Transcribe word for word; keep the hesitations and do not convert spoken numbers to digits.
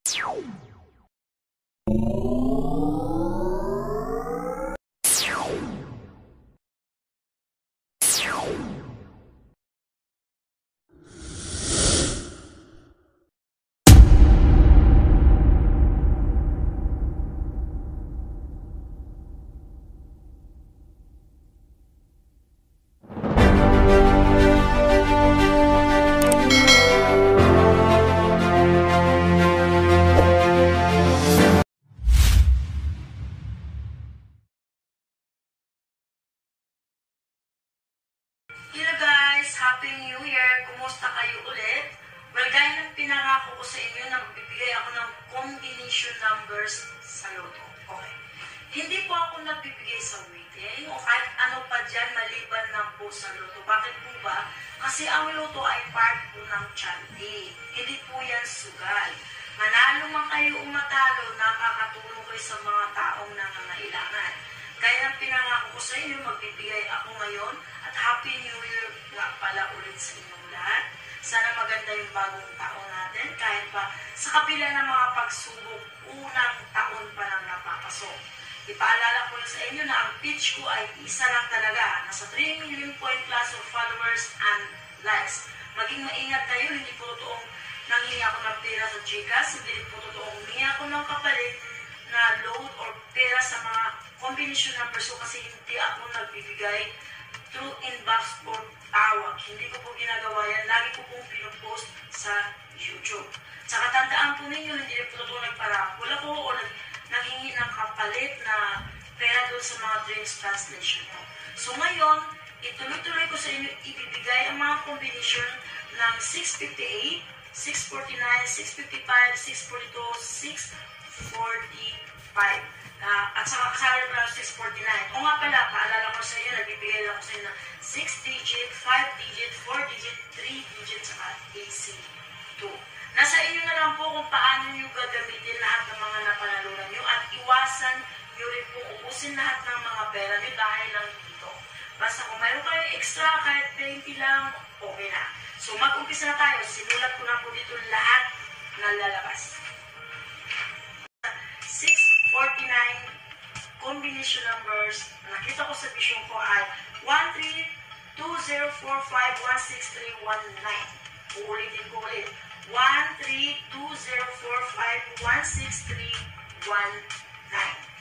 Hello guys! Happy New Year! Kumusta kayo ulit? Well, gaya ng pinangako ko sa inyo na magbibigay ako ng combination numbers sa loto. Okay. Hindi po ako nagbibigay sa waiting o kahit ano pa dyan maliban lang po sa loto. Bakit po ba? Kasi ang loto ay part po ng charity. Hindi po yan sugal. Manalo man kayo o matalo, nakakatulong kayo sa mga taong nangangailangan. Kaya ng pinangako ko sa inyo, magbibigay ako ngayon at Happy New Year nga pala ulit sa inyong lahat. Sana maganda yung bagong taon natin kahit pa sa kabila ng mga pagsubok, unang taon pa lang napapasok. Ipaalala ko lang sa inyo na ang pitch ko ay isa lang talaga. Nasa three million point plus of followers and likes. Maging maingat kayo, hindi po totoong nanghingi ako ng pera sa Gcash, hindi po totoong humingi ako ng kapalit na load or pera sa mga combination numbers ko kasi hindi ako nagbibigay through inbox or tawag. Hindi ko po ginagawa yan. Lagi ko pong pinupost sa YouTube. Tsaka tandaan po ninyo, hindi po totoo nagparapula ko o nanghingi ng kapalit na pera doon sa mga dreams translation mo. So ngayon, ituloy-tuloy ko sa inyo ibibigay ang mga combination ng six fifty-eight, six forty-nine, six fifty-five, six forty-two, six forty-five. Uh, at saka kasali pa ng six forty-nine. O nga pala, paalala ko sa inyo, nagbibigay lang ko sa inyo ng six digit, five digit, four digit, three digit, saka A C two. Nasa inyo na lang po kung paano nyo gagamitin lahat ng mga napanalunan nyo at iwasan nyo rin po ubusin lahat ng mga pera nyo dahil lang dito. Basta kung mayroon kayo extra, kahit twenty lang, okay na. So mag-umpisa na tayo. Sinulat ko na po dito lahat na lalabas. six forty-nine combination numbers nakita ko sa vision ko ay one three two zero four five one six three one nine. Uulitin ko ulit. one three two zero four five one six three one nine.